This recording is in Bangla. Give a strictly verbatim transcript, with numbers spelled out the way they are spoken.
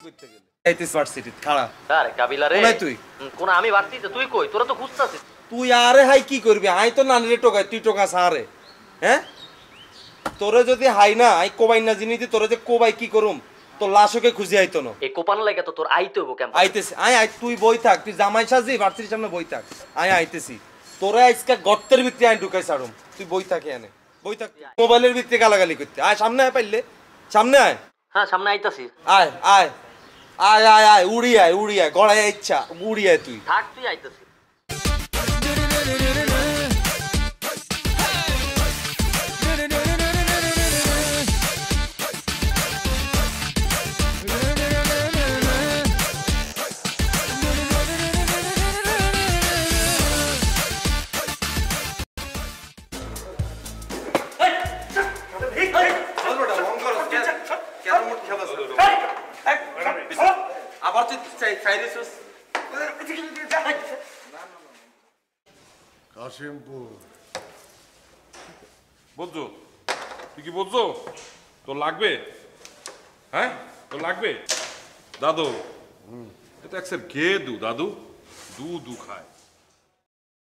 করতে গেলে আইতিস ভার্সিটি খাড়া আরে কাবিলা রে কোনায় তুই কোন আমি ভার্সিটিতে তুই কই তোরা তো খুঁজতাছিস তুই আরে হাই কি করবি আই তো নানিরে টোকাই তুই টোকা সারে হ্যাঁ তোরে যদি হাই না আই কোবাই না জিনিতি তোরে যে কোবাই কি করুম তো লাশকে খুঁজে আইতো না এই কোপান লাগে তো তোর আইতে হইব কেমন আইতেছি আই আই তুই বই থাক তুই জামাই সাজি ভার্সিটির সামনে বই থাক আই আইতেছি তোরে আজকে গর্তের ভিতরে আই ঢুকাই ছাড়ুম তুই বই থাক এনে বই থাক মোবাইলের ভিতরে গালাগালি করতে আয় সামনে আয় পাইলে সামনে আয় হ্যাঁ সামনে আইতাছি আয় আয় আয় আয় আয় উড়ি আয় উড়ি আয় গড়াই ইচ্ছা উড়ি আয় তুই থাক তুই আইতাছি আবার তুই চাইছিস কাশিমপুর বুঝছো তুই কি বুঝছো তোর লাগবে হ্যাঁ তোর লাগবে দাদু এটা একসের ঘে দু দাদু দু দু খায়